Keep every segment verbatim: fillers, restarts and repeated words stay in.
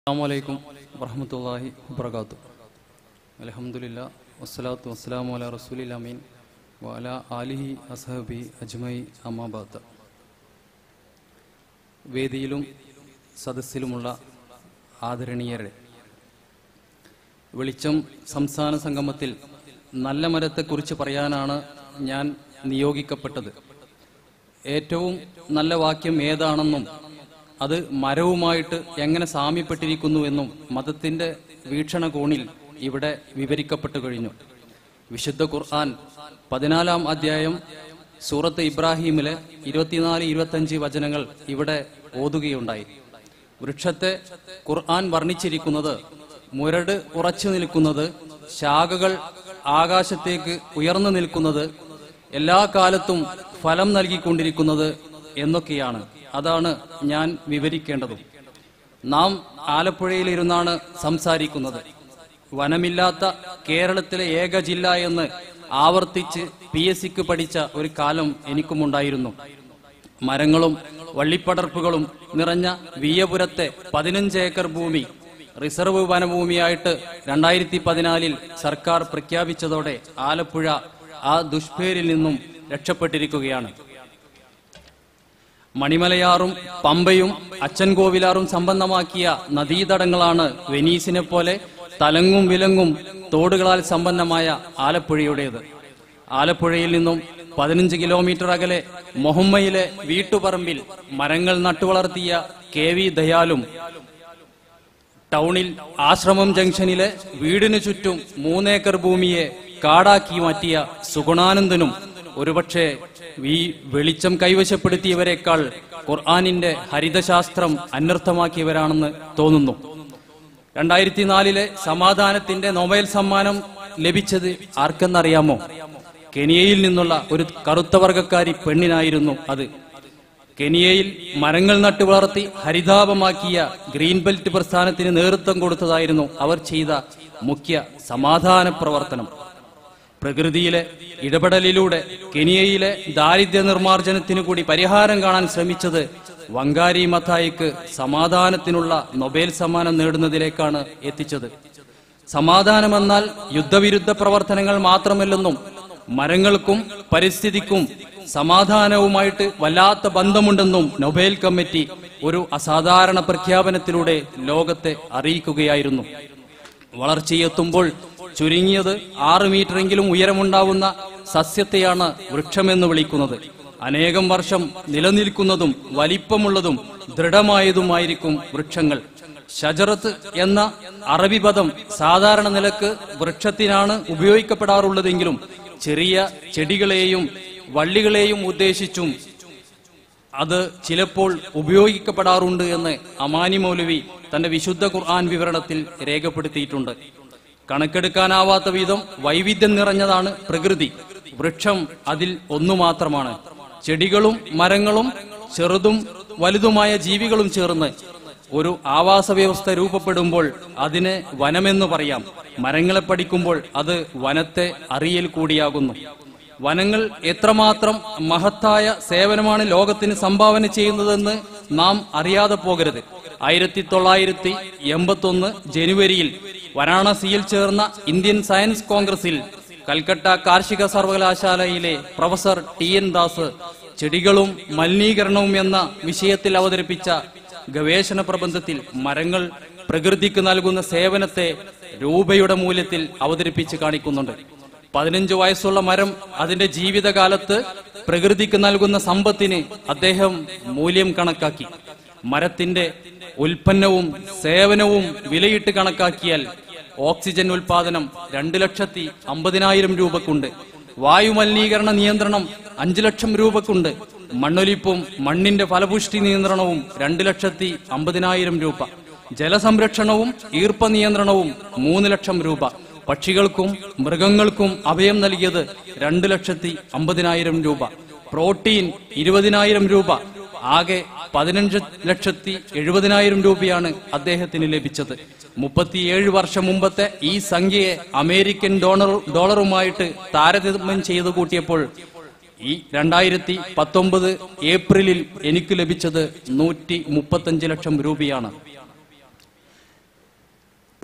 Assalamualaikum warahmatullahi wabarakatuh. Alhamdulillah wassalatu wassalamu ala rasulil amin wa ala alihi ashabi ajmai amma ba'd. വേദിയിലും സദസ്സിലുമുള്ള ആദരണീയരെ, വെളിച്ചം സംസ്ഥാന സംഗമത്തിൽ നല്ല മരത്തെക്കുറിച്ച് പറയാനാണ് ഞാൻ നിയോഗിക്കപ്പെട്ടത്. ഏറ്റവും നല്ല വാക്യം ഏതാണെന്നും അത് മരവുമായിട്ട് എങ്ങനെ സാമ്യപ്പെട്ടിരിക്കുന്നുവെന്നും മതത്തിന്റെ വീക്ഷണകോണിൽ ഇവിടെ വിവരിക്കപ്പെട്ടു കഴിഞ്ഞു. വിശുദ്ധ ഖുർആൻ പതിനാലാം അധ്യായം സൂറത്ത് ഇബ്രാഹിമിലെ ഇരുപത്തിനാല് ഇരുപത്തഞ്ച് വചനങ്ങൾ ഇവിടെ ഓതുകയുണ്ടായി. വൃക്ഷത്തെ ഖുർആൻ വർണ്ണിച്ചിരിക്കുന്നത് മുരട് ഉറച്ചു നിൽക്കുന്നത്, ശാഖകൾ ആകാശത്തേക്ക് ഉയർന്നു നിൽക്കുന്നത്, എല്ലാ കാലത്തും ഫലം നൽകിക്കൊണ്ടിരിക്കുന്നത് എന്നൊക്കെയാണ്. അതാണ് ഞാൻ വിവരിക്കേണ്ടതും. നാം ആലപ്പുഴയിലിരുന്നാണ് സംസാരിക്കുന്നത്. വനമില്ലാത്ത കേരളത്തിലെ ഏക ജില്ല എന്ന് ആവർത്തിച്ച് പി എസ് സിക്ക് പഠിച്ച ഒരു കാലം എനിക്കുമുണ്ടായിരുന്നു. മരങ്ങളും വള്ളിപ്പടർപ്പുകളും നിറഞ്ഞ വിയ്യപുരത്തെ പതിനഞ്ച് ഏക്കർ ഭൂമി റിസർവ് വനഭൂമിയായിട്ട് രണ്ടായിരത്തി പതിനാലിൽ സർക്കാർ പ്രഖ്യാപിച്ചതോടെ ആലപ്പുഴ ആ ദുഷ്പേരിൽ നിന്നും രക്ഷപ്പെട്ടിരിക്കുകയാണ്. മണിമലയാറും പമ്പയും അച്ചൻകോവിലാറും സമ്പന്നമാക്കിയ നദീതടങ്ങളാണ് വെനീസിനെ പോലെ തലങ്ങും വിലങ്ങും തോടുകളാൽ സമ്പന്നമായ ആലപ്പുഴയുടേത്. ആലപ്പുഴയിൽ നിന്നും പതിനഞ്ച് കിലോമീറ്റർ അകലെ മൊഹമ്മയിലെ വീട്ടുപറമ്പിൽ മരങ്ങൾ നട്ടുവളർത്തിയ കെ വി ദയാലും, ടൗണിൽ ആശ്രമം ജംഗ്ഷനിലെ വീടിനു ചുറ്റും മൂന്നേക്കർ ഭൂമിയെ കാടാക്കി മാറ്റിയ സുഗുണാനന്ദനും ഒരുപക്ഷെ ഈ വെളിച്ചം കൈവശപ്പെടുത്തിയവരെക്കാൾ ഖുർആനിന്റെ ഹരിതശാസ്ത്രം അന്വർത്ഥമാക്കിയവരാണെന്ന് തോന്നുന്നു. രണ്ടായിരത്തി നാലിലെ സമാധാനത്തിന്റെ നൊബേൽ സമ്മാനം ലഭിച്ചത് ആർക്കെന്നറിയാമോ? കെനിയയിൽ നിന്നുള്ള ഒരു കറുത്ത വർഗക്കാരി പെണ്ണിനായിരുന്നു അത്. കെനിയയിൽ മരങ്ങൾ നട്ടുവളർത്തി ഹരിതാപമാക്കിയ ഗ്രീൻ ബെൽറ്റ് പ്രസ്ഥാനത്തിന് നേതൃത്വം കൊടുത്തതായിരുന്നു അവർ ചെയ്ത മുഖ്യ സമാധാന പ്രവർത്തനം. പ്രകൃതിയിലെ ഇടപെടലിലൂടെ കെനിയയിലെ ദാരിദ്ര്യ നിർമ്മാർജ്ജനത്തിനു കൂടി പരിഹാരം കാണാൻ ശ്രമിച്ചത് വങ്കാരി മത്തായിക്ക് സമാധാനത്തിനുള്ള നൊബേൽ സമ്മാനം നേടുന്നതിലേക്കാണ് എത്തിച്ചത്. സമാധാനമെന്നാൽ യുദ്ധവിരുദ്ധ പ്രവർത്തനങ്ങൾ മാത്രമല്ലെന്നും മരങ്ങൾക്കും പരിസ്ഥിതിക്കും സമാധാനവുമായിട്ട് വല്ലാത്ത ബന്ധമുണ്ടെന്നും നൊബേൽ കമ്മിറ്റി ഒരു അസാധാരണ പ്രഖ്യാപനത്തിലൂടെ ലോകത്തെ അറിയിക്കുകയായിരുന്നു. വളർച്ചയെത്തുമ്പോൾ ചുരുങ്ങിയത് ആറ് മീറ്ററെങ്കിലും ഉയരമുണ്ടാവുന്ന സസ്യത്തെയാണ് വൃക്ഷമെന്ന് വിളിക്കുന്നത്. അനേകം വർഷം നിലനിൽക്കുന്നതും വലിപ്പമുള്ളതും ദൃഢമായതുമായിരിക്കും വൃക്ഷങ്ങൾ. ഷജറത്ത് എന്ന അറബി പദം സാധാരണ നിലക്ക് വൃക്ഷത്തിനാണ് ഉപയോഗിക്കപ്പെടാറുള്ളതെങ്കിലും ചെറിയ ചെടികളെയും വള്ളികളെയും ഉദ്ദേശിച്ചും അത് ചിലപ്പോൾ ഉപയോഗിക്കപ്പെടാറുണ്ട് എന്ന് അമാനി മൗലവി തന്റെ വിശുദ്ധ ഖുർആൻ വിവരണത്തിൽ രേഖപ്പെടുത്തിയിട്ടുണ്ട്. കണക്കെടുക്കാനാവാത്ത വിധം വൈവിധ്യം നിറഞ്ഞതാണ് പ്രകൃതി. വൃക്ഷം അതിൽ ഒന്നു മാത്രമാണ്. ചെടികളും മരങ്ങളും ചെറുതും വലുതുമായ ജീവികളും ചേർന്ന് ഒരു ആവാസ വ്യവസ്ഥ രൂപപ്പെടുമ്പോൾ അതിനെ വനമെന്ന് പറയാം. മരങ്ങളെ പഠിക്കുമ്പോൾ അത് വനത്തെ അറിയൽ കൂടിയാകുന്നു. വനങ്ങൾ എത്രമാത്രം മഹത്തായ സേവനമാണ് ലോകത്തിന് സംഭാവന ചെയ്യുന്നതെന്ന് നാം അറിയാതെ പോകരുത്. ആയിരത്തി തൊള്ളായിരത്തി എൺപത്തി ഒന്ന് ജനുവരിയിൽ വാരാണസിയിൽ ചേർന്ന ഇന്ത്യൻ സയൻസ് കോൺഗ്രസിൽ കൽക്കട്ട കാർഷിക സർവകലാശാലയിലെ പ്രൊഫസർ ടി എൻ ദാസ് ചെടികളും മലിനീകരണവും എന്ന വിഷയത്തിൽ അവതരിപ്പിച്ച ഗവേഷണ പ്രബന്ധത്തിൽ മരങ്ങൾ പ്രകൃതിക്ക് നൽകുന്ന സേവനത്തെ രൂപയുടെ മൂല്യത്തിൽ അവതരിപ്പിച്ച് കാണിക്കുന്നുണ്ട്. പതിനഞ്ച് വയസ്സുള്ള മരം അതിന്റെ ജീവിതകാലത്ത് പ്രകൃതിക്ക് നൽകുന്ന സമ്പത്തിന് അദ്ദേഹം മൂല്യം കണക്കാക്കി. മരത്തിന്റെ ഉൽപ്പന്നവും സേവനവും വിലയിട്ട് കണക്കാക്കിയാൽ ഓക്സിജൻ ഉൽപാദനം രണ്ട് ലക്ഷത്തി അമ്പതിനായിരം രൂപക്കുണ്ട്. വായുമലിനീകരണ നിയന്ത്രണം അഞ്ചു ലക്ഷം രൂപക്കുണ്ട്. മണ്ണൊലിപ്പും മണ്ണിന്റെ ഫലപുഷ്ടി നിയന്ത്രണവും രണ്ട് ലക്ഷത്തി അമ്പതിനായിരം രൂപ. ജലസംരക്ഷണവും ഈർപ്പ നിയന്ത്രണവും മൂന്ന് ലക്ഷം രൂപ. പക്ഷികൾക്കും മൃഗങ്ങൾക്കും അഭയം നൽകിയത് രണ്ട് ലക്ഷത്തി അമ്പതിനായിരം രൂപ. പ്രോട്ടീൻ ഇരുപതിനായിരം രൂപ. ആകെ പതിനഞ്ച് ലക്ഷത്തി എഴുപതിനായിരം രൂപയാണ് അദ്ദേഹത്തിന് ലഭിച്ചത്. മുപ്പത്തിയേഴ് വർഷം മുമ്പത്തെ ഈ സംഖ്യയെ അമേരിക്കൻ ഡോളർ ഡോളറുമായിട്ട് താരതമ്യം ചെയ്തു കൂട്ടിയപ്പോൾ ഈ രണ്ടായിരത്തി പത്തൊമ്പത് ഏപ്രിലിൽ എനിക്ക് ലഭിച്ചത് നൂറ്റി മുപ്പത്തഞ്ച് ലക്ഷം രൂപയാണ്.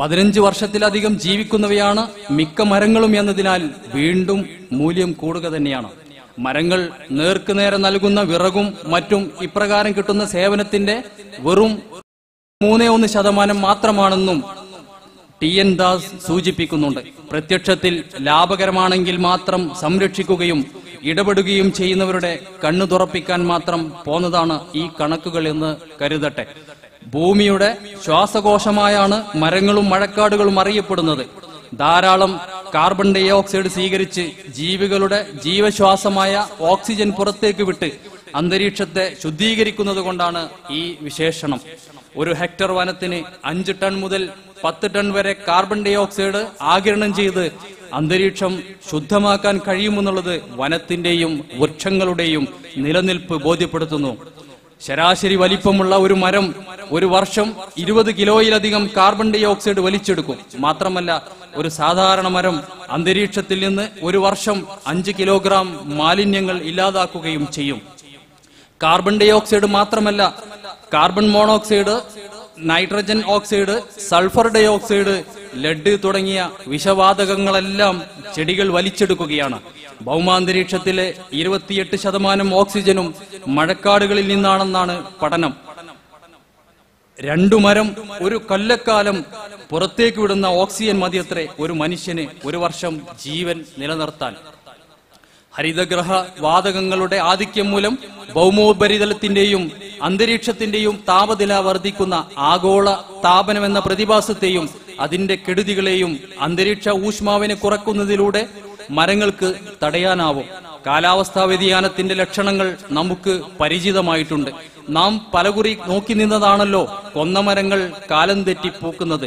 പതിനഞ്ച് വർഷത്തിലധികം ജീവിക്കുന്നവയാണ് മിക്ക മരങ്ങളും എന്നതിനാൽ വീണ്ടും മൂല്യം കൂടുക തന്നെയാണ്. മരങ്ങൾ നേർക്കുനേരെ നൽകുന്ന വിറകും മറ്റും ഇപ്രകാരം കിട്ടുന്ന സേവനത്തിന്റെ വെറും മൂന്നേ ഒന്ന് ശതമാനം മാത്രമാണെന്നും ടി എൻ ദാസ് സൂചിപ്പിക്കുന്നുണ്ട്. പ്രത്യക്ഷത്തിൽ ലാഭകരമാണെങ്കിൽ മാത്രം സംരക്ഷിക്കുകയും ഇടപെടുകയും ചെയ്യുന്നവരുടെ കണ്ണു തുറപ്പിക്കാൻ മാത്രം പോന്നതാണ് ഈ കണക്കുകൾ എന്ന് കരുതട്ടെ. ഭൂമിയുടെ ശ്വാസകോശമായാണ് മരങ്ങളും മഴക്കാടുകളും അറിയപ്പെടുന്നത്. ധാരാളം കാർബൺ ഡൈ ഓക്സൈഡ് സ്വീകരിച്ച് ജീവികളുടെ ജീവശ്വാസമായ ഓക്സിജൻ പുറത്തേക്ക് വിട്ട് അന്തരീക്ഷത്തെ ശുദ്ധീകരിക്കുന്നത് കൊണ്ടാണ് ഈ വിശേഷണം. ഒരു ഹെക്ടർ വനത്തിന് അഞ്ച് ടൺ മുതൽ പത്ത് ടൺ വരെ കാർബൺ ഡൈ ഓക്സൈഡ് ആഗിരണം ചെയ്ത് അന്തരീക്ഷം ശുദ്ധമാക്കാൻ കഴിയുമെന്നുള്ളത് വനത്തിന്റെയും വൃക്ഷങ്ങളുടെയും നിലനിൽപ്പ് ബോധ്യപ്പെടുത്തുന്നു. ശരാശരി വലിപ്പമുള്ള ഒരു മരം ഒരു വർഷം ഇരുപത് കിലോയിലധികം കാർബൺ ഡൈ ഓക്സൈഡ് വലിച്ചെടുക്കും. മാത്രമല്ല, ഒരു സാധാരണ മരം അന്തരീക്ഷത്തിൽ നിന്ന് ഒരു വർഷം അഞ്ച് കിലോഗ്രാം മാലിന്യങ്ങൾ ഇല്ലാതാക്കുകയും ചെയ്യും. കാർബൺ ഡൈ ഓക്സൈഡ് മാത്രമല്ല, carbon monoxide, nitrogen oxide, sulphur dioxide, lead തുടങ്ങിയ വിഷവാതകങ്ങളെല്ലാം ചെടികൾ വലിച്ചെടുക്കുകയാണ്. ഭൗമാന്തരീക്ഷത്തിലെ ഇരുപത്തിയെട്ട് ശതമാനം ഓക്സിജനും മഴക്കാടുകളിൽ നിന്നാണെന്നാണ് പഠനം. രണ്ടു മരം ഒരു കൊല്ലക്കാലം പുറത്തേക്ക് വിടുന്ന ഓക്സിജൻ മതിയത്രേ ഒരു മനുഷ്യന് ഒരു വർഷം ജീവൻ നിലനിർത്താൻ. ഹരിതഗ്രഹ വാതകങ്ങളുടെ ആധിക്യം മൂലം ഭൗമോപരിതലത്തിന്റെയും അന്തരീക്ഷത്തിന്റെയും താപനില വർദ്ധിക്കുന്ന ആഗോള താപനം എന്ന പ്രതിഭാസത്തെയും അതിന്റെ കെടുതികളെയും അന്തരീക്ഷ ഊഷ്മാവിനെ കുറക്കുന്നതിലൂടെ മരങ്ങൾക്ക് തടയാനാവും. കാലാവസ്ഥാ വ്യതിയാനത്തിന്റെ ലക്ഷണങ്ങൾ നമുക്ക് പരിചിതമായിട്ടുണ്ട്. നാം പലകുറി നോക്കി നിന്നതാണല്ലോ കൊന്നമരങ്ങൾ കാലം തെറ്റി പൂക്കുന്നത്.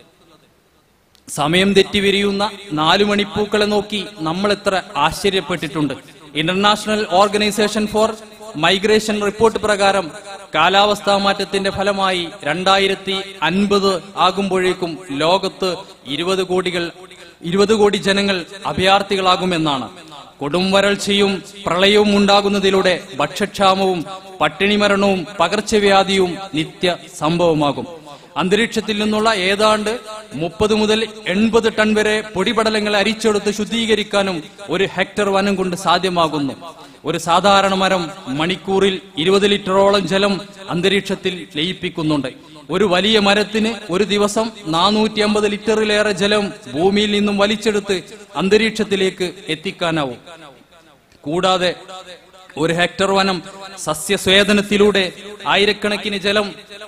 സമയം തെറ്റി വിരിയുന്ന നാലു മണിപ്പൂക്കളെ നോക്കി നമ്മൾ എത്ര ആശ്ചര്യപ്പെട്ടിട്ടുണ്ട്. International organisation for migration report പ്രകാരം കാലാവസ്ഥാ മാറ്റത്തിന്റെ ഫലമായി രണ്ടായിരത്തി അൻപത് ആകുമ്പോഴേക്കും ലോകത്ത് ഇരുപത് കോടികൾ ഇരുപത് കോടി ജനങ്ങൾ അഭയാർത്ഥികളാകുമെന്നാണ്. കൊടും വരൾച്ചയും പ്രളയവും ഉണ്ടാകുന്നതിലൂടെ ഭക്ഷ്യക്ഷാമവും പട്ടിണിമരണവും പകർച്ചവ്യാധിയും നിത്യ സംഭവമാകും. അന്തരീക്ഷത്തിൽ നിന്നുള്ള ഏതാണ്ട് മുപ്പത് മുതൽ എൺപത് ടൺ വരെ പൊടിപടലങ്ങൾ അരിച്ചെടുത്ത് ശുദ്ധീകരിക്കാനും ഒരു ഹെക്ടർ വനം കൊണ്ട് സാധ്യമാകുന്നു. ഒരു സാധാരണ മരം മണിക്കൂറിൽ ഇരുപത് ലിറ്ററോളം ജലം അന്തരീക്ഷത്തിൽ ലയിപ്പിക്കുന്നുണ്ട്. ഒരു വലിയ മരത്തിന് ഒരു ദിവസം നാനൂറ്റി അമ്പത് ലിറ്ററിലേറെ ജലം ഭൂമിയിൽ നിന്നും വലിച്ചെടുത്ത് അന്തരീക്ഷത്തിലേക്ക് എത്തിക്കാനാവും. കൂടാതെ ഒരു ഹെക്ടർ വനം സസ്യസ്വേദനത്തിലൂടെ ആയിരക്കണക്കിന് ജലം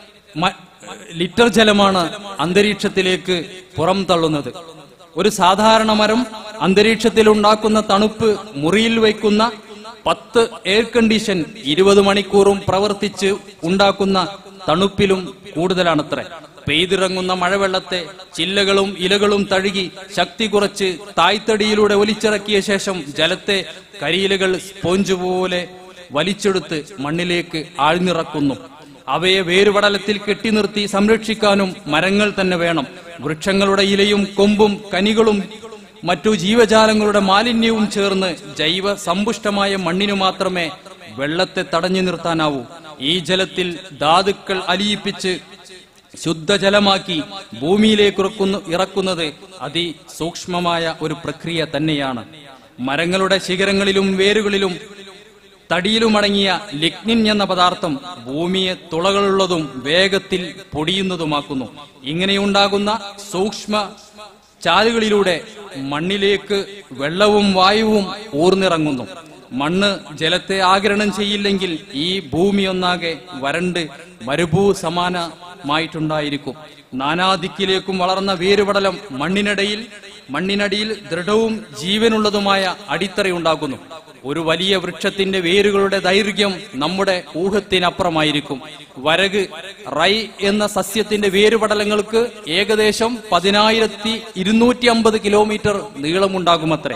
ലിറ്റർ ജലമാണ് അന്തരീക്ഷത്തിലേക്ക് പുറം തള്ളുന്നത്. ഒരു സാധാരണ മരം അന്തരീക്ഷത്തിൽ ഉണ്ടാക്കുന്ന തണുപ്പ് മുറിയിൽ വയ്ക്കുന്ന പത്ത് എയർ കണ്ടീഷൻ ഇരുപത് മണിക്കൂറും പ്രവർത്തിച്ച് ഉണ്ടാക്കുന്ന തണുപ്പിലും കൂടുതലാണത്രേ. പെയ്തിറങ്ങുന്ന മഴവെള്ളത്തെ ചില്ലകളും ഇലകളും തഴുകി ശക്തി കുറച്ച് തായ്തടിയിലൂടെ ഒലിച്ചിറക്കിയ ശേഷം ജലത്തെ കരിയിലകൾ സ്പോഞ്ച് പോലെ വലിച്ചെടുത്ത് മണ്ണിലേക്ക് ആഴ്ന്നിറക്കുന്നു. അവയെ വേരുപടലത്തിൽ കെട്ടിനിർത്തി സംരക്ഷിക്കാനും മരങ്ങൾ തന്നെ വേണം. വൃക്ഷങ്ങളുടെ ഇലയും കൊമ്പും കനികളും മറ്റു ജീവജാലങ്ങളുടെ മാലിന്യവും ചേർന്ന് ജൈവ സമ്പുഷ്ടമായ മണ്ണിനു മാത്രമേ വെള്ളത്തെ തടഞ്ഞു നിർത്താനാവൂ. ഈ ജലത്തിൽ ധാതുക്കൾ അലിയിപ്പിച്ച് ശുദ്ധജലമാക്കി ഭൂമിയിലേക്ക് ഇറക്കുന്നു ഇറക്കുന്നത് അതിസൂക്ഷ്മമായ ഒരു പ്രക്രിയ തന്നെയാണ്. മരങ്ങളുടെ ശിഖരങ്ങളിലും വേരുകളിലും തടിയിലുമടങ്ങിയ ലിഗ്നിൻ എന്ന പദാർത്ഥം ഭൂമിയെ തുളകളുള്ളതും വേഗത്തിൽ പൊടിയുന്നതുമാക്കുന്നു. ഇങ്ങനെയുണ്ടാകുന്ന സൂക്ഷ്മ ചാലുകളിലൂടെ മണ്ണിലേക്ക് വെള്ളവും വായുവും ഊർന്നിറങ്ങുന്നു. മണ്ണ് ജലത്തെ ആഗിരണം ചെയ്യില്ലെങ്കിൽ ഈ ഭൂമി ഒന്നാകെ വരണ്ട് മരുഭൂ സമാനമായിട്ടുണ്ടായിരിക്കും. നാനാദിക്കിലേക്കും വളർന്ന വേരുപടലം മണ്ണിനടിയിൽ മണ്ണിനടിയിൽ ദൃഢവും ജീവനുള്ളതുമായ അടിത്തറയുണ്ടാക്കുന്നു. ഒരു വലിയ വൃക്ഷത്തിന്റെ വേരുകളുടെ ദൈർഘ്യം നമ്മുടെ ഊഹത്തിനപ്പുറമായിരിക്കും. വരക് റൈ എന്ന സസ്യത്തിന്റെ വേരുപടലങ്ങൾക്ക് ഏകദേശം പതിനായിരത്തി ഇരുന്നൂറ്റി അമ്പത് കിലോമീറ്റർ നീളമുണ്ടാകുമത്രേ.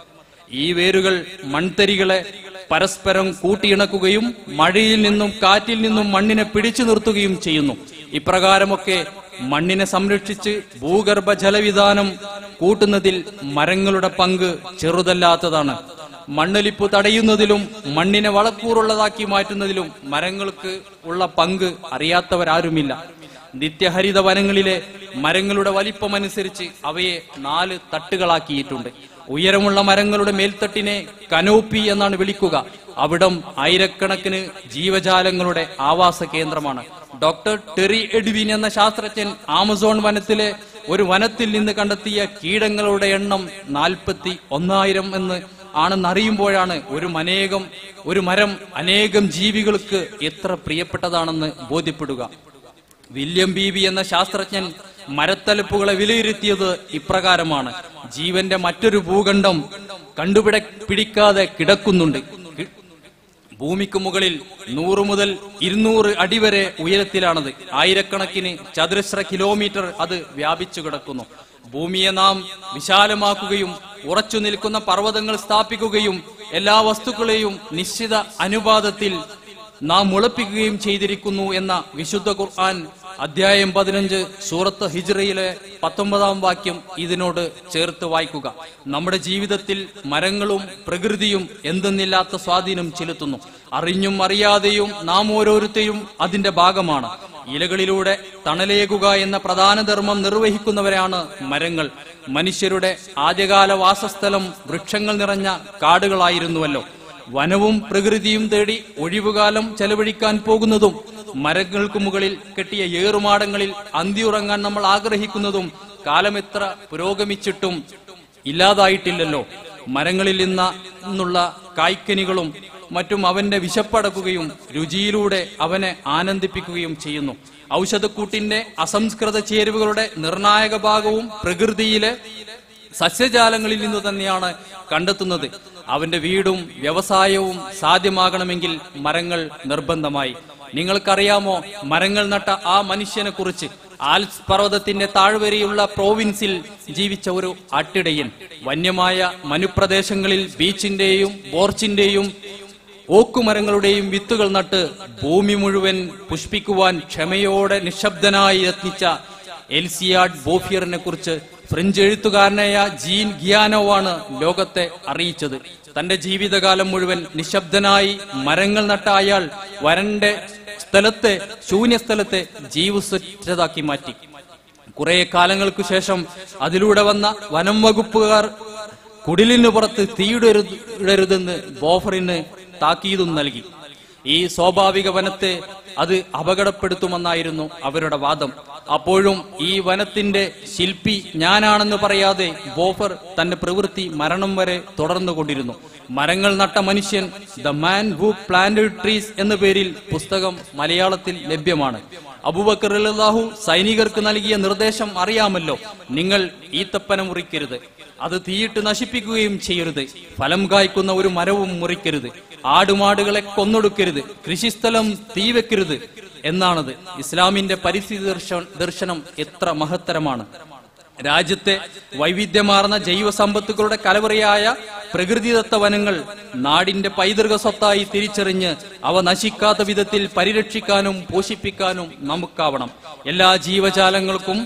ഈ വേരുകൾ മൺതരികളെ പരസ്പരം കൂട്ടിയിണക്കുകയും മഴയിൽ നിന്നും കാറ്റിൽ നിന്നും മണ്ണിനെ പിടിച്ചു നിർത്തുകയും ചെയ്യുന്നു. ഇപ്രകാരമൊക്കെ മണ്ണിനെ സംരക്ഷിച്ച് ഭൂഗർഭ ജലവിധാനം കൂട്ടുന്നതിൽ മരങ്ങളുടെ പങ്ക് ചെറുതല്ലാത്തതാണ്. മണ്ണൊലിപ്പ് തടയുന്നതിലും മണ്ണിനെ വളക്കൂറുള്ളതാക്കി മാറ്റുന്നതിലും മരങ്ങൾക്ക് ഉള്ള പങ്ക് അറിയാത്തവരാരുമില്ല. നിത്യഹരിത വനങ്ങളിലെ മരങ്ങളുടെ വലിപ്പമനുസരിച്ച് അവയെ നാല് തട്ടുകളാക്കിയിട്ടുണ്ട്. ഉയരമുള്ള മരങ്ങളുടെ മേൽത്തട്ടിനെ കനോപ്പി എന്നാണ് വിളിക്കുക. അവിടം ആയിരക്കണക്കിന് ജീവജാലങ്ങളുടെ ആവാസ കേന്ദ്രമാണ്. ഡോക്ടർ ടെറി എഡ്വിൻ എന്ന ശാസ്ത്രജ്ഞൻ ആമസോൺ വനത്തിലെ ഒരു വനത്തിൽ നിന്ന് കണ്ടെത്തിയ കീടങ്ങളുടെ എണ്ണം നാൽപ്പത്തി ഒന്നായിരം എന്ന് ആണെന്നറിയുമ്പോഴാണ് ഒരു അനേകം ഒരു മരം അനേകം ജീവികൾക്ക് എത്ര പ്രിയപ്പെട്ടതാണെന്ന് ബോധ്യപ്പെടുക. വില്യം ബീബി എന്ന ശാസ്ത്രജ്ഞൻ മരത്തലപ്പുകളെ വിലയിരുത്തിയത് ഇപ്രകാരമാണ്: ജീവന്റെ മറ്റൊരു ഭൂഖണ്ഡം കണ്ടുപിട പിടിക്കാതെ കിടക്കുന്നുണ്ട്. ഭൂമിക്ക് മുകളിൽ നൂറ് മുതൽ ഇരുന്നൂറ് അടി വരെ ഉയരത്തിലാണത്. ആയിരക്കണക്കിന് ചതുരശ്ര കിലോമീറ്റർ അത് വ്യാപിച്ചു കിടക്കുന്നു. ഭൂമിയെ നാം വിശാലമാക്കുകയും ഉറച്ചു നിൽക്കുന്ന പർവ്വതങ്ങൾ സ്ഥാപിക്കുകയും എല്ലാ വസ്തുക്കളെയും നിശ്ചിത അനുപാതത്തിൽ നാം മുളപ്പിക്കുകയും ചെയ്തിരിക്കുന്നു എന്ന വിശുദ്ധ ഖുർആൻ അധ്യായം പതിനഞ്ച് സൂറത്ത് ഹിജ്റയിലെ പത്തൊമ്പതാം വാക്യം ഇതിനോട് ചേർത്ത് വായിക്കുക. നമ്മുടെ ജീവിതത്തിൽ മരങ്ങളും പ്രകൃതിയും എന്തെന്നില്ലാത്ത സ്വാധീനം ചെലുത്തുന്നു. അറിഞ്ഞും അറിയാതെയും നാം ഓരോരുത്തരും അതിന്റെ ഭാഗമാണ്. ഇലകളിലൂടെ തണലേകുക എന്ന പ്രധാന ധർമ്മം നിർവഹിക്കുന്നവരാണ് മരങ്ങൾ. മനുഷ്യരുടെ ആദ്യകാല വാസസ്ഥലം വൃക്ഷങ്ങൾ നിറഞ്ഞ കാടുകളായിരുന്നുവല്ലോ. വനവും പ്രകൃതിയും തേടി ഒഴിവുകാലം ചെലവഴിക്കാൻ പോകുന്നതും മരങ്ങൾക്ക് മുകളിൽ കെട്ടിയ ഏറുമാടങ്ങളിൽ അന്തിയുറങ്ങാൻ നമ്മൾ ആഗ്രഹിക്കുന്നതും കാലമെത്ര പുരോഗമിച്ചിട്ടും ഇല്ലാതായിട്ടില്ലല്ലോ. മരങ്ങളിൽ നിന്നുള്ള കായ്ക്കനികളും മറ്റും അവന്റെ വിശപ്പടക്കുകയും രുചിയിലൂടെ അവനെ ആനന്ദിപ്പിക്കുകയും ചെയ്യുന്നു. ഔഷധക്കൂട്ടിന്റെ അസംസ്കൃത ചേരുവകളുടെ നിർണായക ഭാഗവും പ്രകൃതിയിലെ സസ്യജാലങ്ങളിൽ നിന്ന് തന്നെയാണ് കണ്ടെത്തുന്നത്. അവന്റെ വീടും വ്യവസായവും സാധ്യമാകണമെങ്കിൽ മരങ്ങൾ നിർബന്ധമായി. നിങ്ങൾക്കറിയാമോ മരങ്ങൾ നട്ട ആ മനുഷ്യനെ കുറിച്ച്? ആൽപ്സ് പർവ്വതത്തിന്റെ താഴ്വരയുള്ള പ്രോവിൻസിൽ ജീവിച്ച ഒരു ആട്ടിടയൻ വന്യമായ മനുപ്രദേശങ്ങളിൽ ബീച്ചിന്റെയും ബോർച്ചിന്റെയും ഓക്കുമരങ്ങളുടെയും വിത്തുകൾ നട്ട് ഭൂമി മുഴുവൻ പുഷ്പിക്കുവാൻ ക്ഷമയോടെ നിശബ്ദനായി യത്നിച്ച എൽസിയാഡ് ബോഫിയറിനെ കുറിച്ച് ഫ്രഞ്ച് എഴുത്തുകാരനായ ജീൻ ഗിയാനോവാണ് ലോകത്തെ അറിയിച്ചത്. തന്റെ ജീവിതകാലം മുഴുവൻ നിശബ്ദനായി മരങ്ങൾ നട്ട അയാൾ വരണ്ട സ്ഥലത്തെ ശൂന്യസ്ഥലത്തെ ജീവസുറ്റതാക്കി മാറ്റി. കുറെ കാലങ്ങൾക്കു ശേഷം അതിലൂടെ വന്ന വനം വകുപ്പുകാർ കുടിലിന് പുറത്ത് തീയിടരുതെന്ന് ബോഫറിന് താക്കീതും നൽകി. ഈ സ്വാഭാവിക വനത്തെ അത് അപകടപ്പെടുത്തുമെന്നായിരുന്നു അവരുടെ വാദം. അപ്പോഴും ഈ വനത്തിന്റെ ശില്പി ഞാനാണെന്ന് പറയാതെ ബോഫർ തന്റെ പ്രവൃത്തി മരണം വരെ തുടർന്നുകൊണ്ടിരുന്നു. മരങ്ങൾ നട്ട മനുഷ്യൻ, the man who planted trees എന്ന പേരിൽ പുസ്തകം മലയാളത്തിൽ ലഭ്യമാണ്. അബൂബക്കർ റളിയല്ലാഹു സൈനികർക്ക് നൽകിയ നിർദ്ദേശം അറിയാമല്ലോ: നിങ്ങൾ ഈത്തപ്പന മുറിക്കരുത്, അത് തീയിട്ട് നശിപ്പിക്കുകയും ചെയ്യരുത്, ഫലം കായ്ക്കുന്ന ഒരു മരവും മുറിക്കരുത്, ആടുമാടുകളെ കൊന്നൊടുക്കരുത്, കൃഷിസ്ഥലം തീവെക്കരുത് എന്നാണത്. ഇസ്ലാമിന്റെ പരിസ്ഥിതി ദർശനം എത്ര മഹത്തരമാണ്! രാജ്യത്തെ വൈവിധ്യമാർന്ന ജൈവ സമ്പത്തുക്കളുടെ കലവറയായ പ്രകൃതിദത്ത വനങ്ങൾ നാടിന്റെ പൈതൃക സ്വത്തായി തിരിച്ചറിഞ്ഞ് അവ നശിക്കാത്ത വിധത്തിൽ പരിരക്ഷിക്കാനും പോഷിപ്പിക്കാനും നമുക്കാവണം. എല്ലാ ജീവജാലങ്ങൾക്കും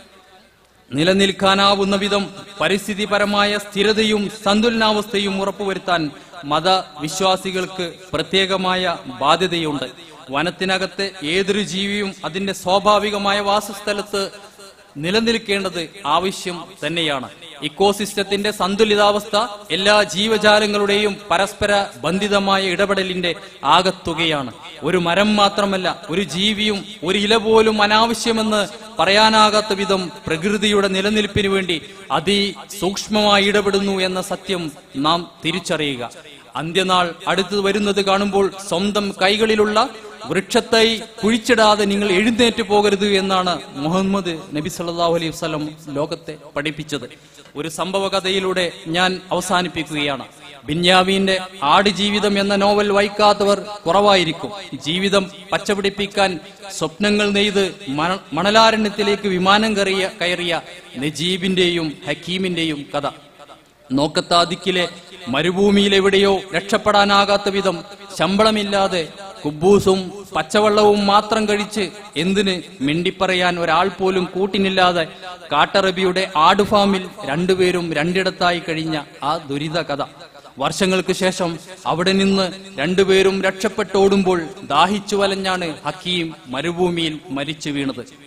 നിലനിൽക്കാനാവുന്ന വിധം പരിസ്ഥിതിപരമായ സ്ഥിരതയും സന്തുലനാവസ്ഥയും ഉറപ്പുവരുത്താൻ മതവിശ്വാസികൾക്ക് പ്രത്യേകമായ ബാധ്യതയുണ്ട്. വനത്തിനകത്തെ ഏതൊരു ജീവിയും അതിന്റെ സ്വാഭാവികമായ വാസസ്ഥലത്ത് നിലനിൽക്കേണ്ടത് ആവശ്യം തന്നെയാണ്. ഇക്കോസിസ്റ്റത്തിന്റെ സന്തുലിതാവസ്ഥ എല്ലാ ജീവജാലങ്ങളുടെയും പരസ്പര ബന്ധിതമായ ഇടപെടലിന്റെ ആകത്തുകയാണ്. ഒരു മരം മാത്രമല്ല, ഒരു ജീവിയും ഒരു ഇല പോലും അനാവശ്യമെന്ന് പറയാനാകാത്ത വിധം പ്രകൃതിയുടെ നിലനിൽപ്പിന് വേണ്ടി അതിസൂക്ഷ്മമായി ഇടപെടുന്നു എന്ന സത്യം നാം തിരിച്ചറിയുക. അന്ത്യനാൾ അടുത്തു വരുന്നത് കാണുമ്പോൾ സ്വന്തം കൈകളിലുള്ള വൃക്ഷത്തൈ കുഴിച്ചിടാതെ നിങ്ങൾ എഴുന്നേറ്റ് പോകരുത് എന്നാണ് മുഹമ്മദ് നബി സല്ലല്ലാഹു അലൈഹി വസല്ലം ലോകത്തെ പഠിപ്പിച്ചത്. ഒരു സംഭവ കഥയിലൂടെ ഞാൻ അവസാനിപ്പിക്കുകയാണ്. ബെന്യാമീന്റെ ആടുജീവിതം എന്ന നോവൽ വായിക്കാത്തവർ കുറവായിരിക്കും. ജീവിതം പച്ചപിടിപ്പിക്കാൻ സ്വപ്നങ്ങൾ നെയ്ത് മണലാരണ്യത്തിലേക്ക് വിമാനം കയറിയ കയറിയ നജീബിന്റെയും ഹക്കീമിന്റെയും കഥ. നോക്കത്താദിക്കിലെ മരുഭൂമിയിലെവിടെയോ രക്ഷപ്പെടാനാകാത്ത വിധം ശമ്പളമില്ലാതെ കുബൂസും പച്ചവെള്ളവും മാത്രം കഴിച്ച് എന്തിന് മിണ്ടിപ്പറയാൻ ഒരാൾ പോലും കൂട്ടിനില്ലാതെ കാട്ടറബിയുടെ ആടുഫാമിൽ രണ്ടുപേരും രണ്ടിടത്തായി കഴിഞ്ഞ ആ ദുരിത കഥ. വർഷങ്ങൾക്ക് ശേഷം അവിടെ നിന്ന് രണ്ടുപേരും രക്ഷപ്പെട്ടോടുമ്പോൾ ദാഹിച്ചു വലഞ്ഞാണ് ഹക്കീം മരുഭൂമിയിൽ മരിച്ചു വീണത്.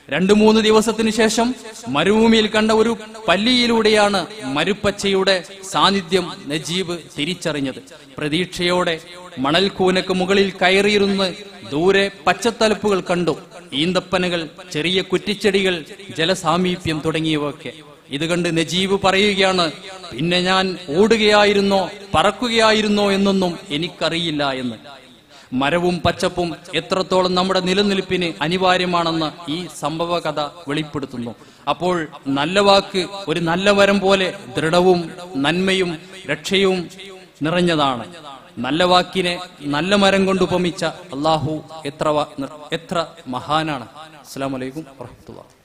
രണ്ടു മൂന്ന് ദിവസത്തിനു ശേഷം മരുഭൂമിയിൽ കണ്ട ഒരു പല്ലിയിലൂടെയാണ് മരുപ്പച്ചയുടെ സാന്നിധ്യം നജീബ് തിരിച്ചറിഞ്ഞത്. പ്രതീക്ഷയോടെ മണൽക്കൂനക്ക് മുകളിൽ കയറിയിരുന്ന് ദൂരെ പച്ചത്തലപ്പുകൾ കണ്ടു. ഈന്തപ്പനകൾ, ചെറിയ കുറ്റിച്ചെടികൾ, ജലസാമീപ്യം തുടങ്ങിയവയൊക്കെ. ഇത് കണ്ട് നജീബ് പറയുകയാണ്, പിന്നെ ഞാൻ ഓടുകയായിരുന്നോ പറക്കുകയായിരുന്നോ എന്നൊന്നും എനിക്കറിയില്ല എന്ന്. മരവും പച്ചപ്പും എത്രത്തോളം നമ്മുടെ നിലനിൽപ്പിന് അനിവാര്യമാണെന്ന് ഈ സംഭവ കഥ വെളിപ്പെടുത്തുന്നു. അപ്പോൾ നല്ല വാക്ക് ഒരു നല്ല വരം പോലെ ദൃഢവും നന്മയും രക്ഷയും നിറഞ്ഞതാണ്. നല്ല വാക്കിനെ നല്ല മരം കൊണ്ട് ഉപമിച്ച അള്ളാഹു എത്ര എത്ര മഹാനാണ്. അസ്സലാമു അലൈക്കും വറഹ്മത്തുള്ളാഹി.